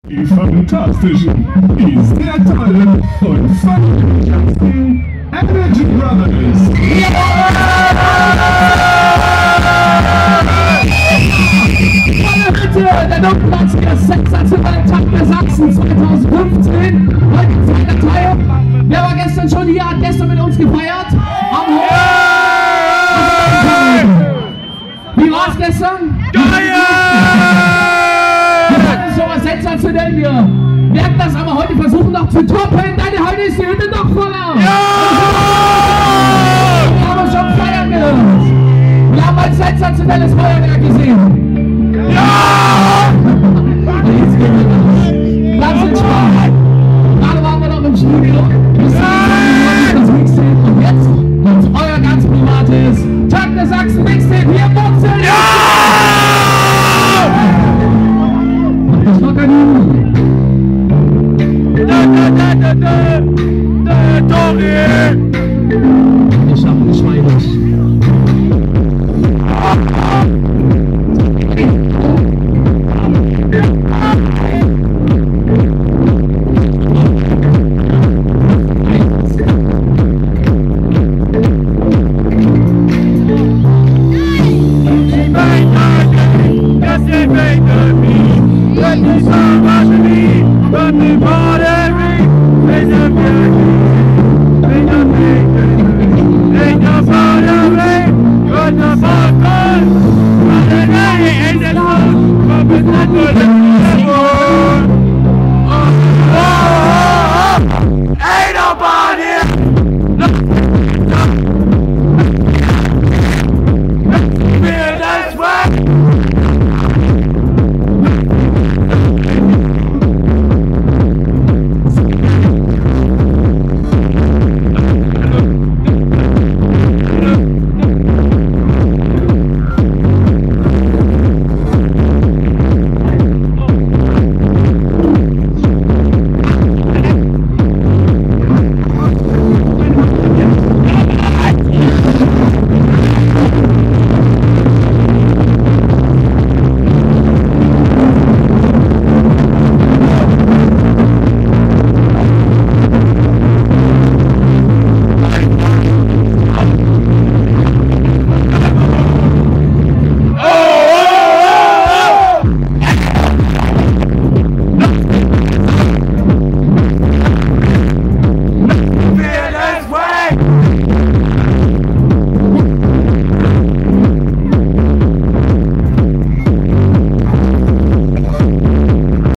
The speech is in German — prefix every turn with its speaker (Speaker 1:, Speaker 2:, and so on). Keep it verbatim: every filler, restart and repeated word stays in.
Speaker 1: Die fantastischen, die sehr tollen und fantastischen Energy Brothers.
Speaker 2: Bitte, der Doppelplatz der sensationelle Tag der Sachsen zwanzig fünfzehn. Heute zweiter Teil. Wer war gestern schon hier, hat gestern mit uns gefeiert? Am Wie war's gestern?
Speaker 3: Geil!
Speaker 2: Wir hatten schon was sensationell hier. Wir hatten das aber heute versuchen noch zu toppen. Deine heute ist die Hütte noch voller.
Speaker 3: Ja!
Speaker 2: Wir haben schon feiern gehört. Wir haben ein sensationelles Feuerwerk gesehen.
Speaker 3: Ja!
Speaker 2: Und jetzt gehen wir los. Ganz entspannt. Gerade waren wir noch im Studio. Bis dahin das Mixtape. Und jetzt kommt euer ganz privates Tag der Sachsen Mixtape hier im Wurzel.
Speaker 3: Ja!
Speaker 2: Das war kein Übung.
Speaker 3: Da, da, da, da, da, da, Tori!
Speaker 2: Wir schaffen es schweinig.
Speaker 3: That's it, baby. Let me